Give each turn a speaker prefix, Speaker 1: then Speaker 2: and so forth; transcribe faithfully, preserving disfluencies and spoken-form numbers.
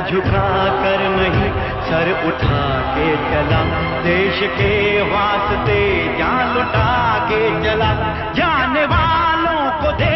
Speaker 1: झुका कर नहीं सर उठा के चला, देश के वास्ते जान लुटा के चला, जाने वालों को दे